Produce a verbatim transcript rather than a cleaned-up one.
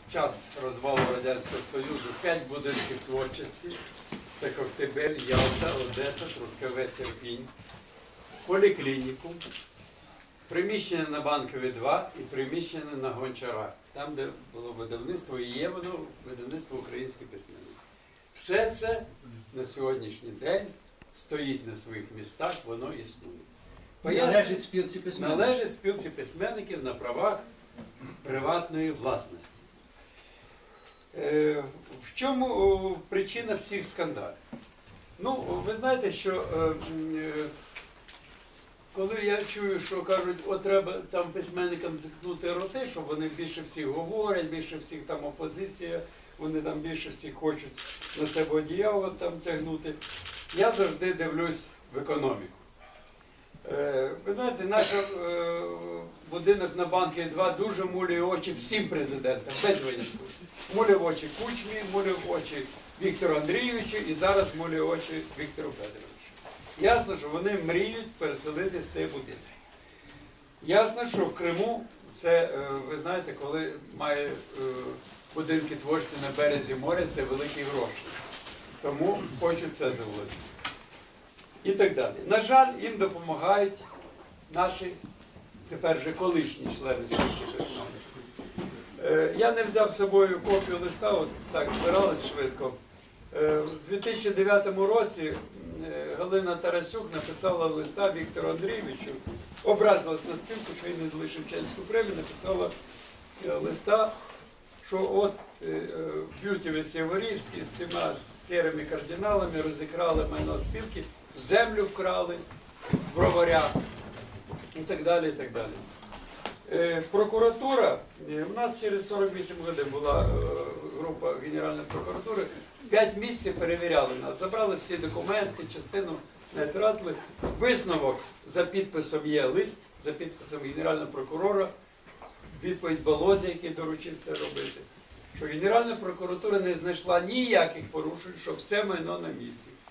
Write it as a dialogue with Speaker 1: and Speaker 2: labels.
Speaker 1: час розвалу Радянського Союзу п'ять будинків творчості. Це Коктебель, Ялта, Одеса, Трускавець, Ірпінь, поліклініку, приміщення на Банковій два і приміщення на Гончарах, там, де було видавництво і є воно видавництво українських письменників. Все це на сьогоднішній день стоїть на своїх містах, воно існує.
Speaker 2: Належить спілці письменників.
Speaker 1: Належить спілці письменників на правах приватної власності. Е, в чому причина всіх скандалів? Ну, ви знаєте, що е, коли я чую, що кажуть, о, треба там письменникам заткнути роти, що вони більше всіх говорять, більше всіх там опозиція, вони там більше всіх хочуть на себе одіяло там тягнути, я завжди дивлюсь в економіку. Е, ви знаєте, наш е, будинок на Банковій два дуже муляє очі всім президентам, без винятку. Муляє в очі Кучмі, муляє в очі Віктору Андрійовичу і зараз муляє в очі Віктору Федоровичу. Ясно, що вони мріють переселити цей будинок. Ясно, що в Криму, це, ви знаєте, коли має будинки творчості на березі моря, це великі гроші. Тому хочуть це заволодіти. І так далі. На жаль, їм допомагають наші, тепер вже колишні члени спілки письменників. Я не взяв з собою копію листа, от так збирались швидко. У дві тисячі дев'ятому році Галина Тарасюк написала листа Віктору Андрійовичу, образилась на спілку, що він не лише членську премію, написала листа, що от Бютівець Яворівський з цими сірими кардиналами розікрали майно спілки, землю вкрали в Броварях і так далі, і так далі. Прокуратура, у нас через сорок вісім годин була група Генеральної прокуратури, п'ять місяців перевіряли нас, забрали всі документи, частину не втратили. Висновок за підписом є лист, за підписом Генерального прокурора, відповідь Балозі, який доручив це робити, що Генеральна прокуратура не знайшла ніяких порушень, що все майно на місці.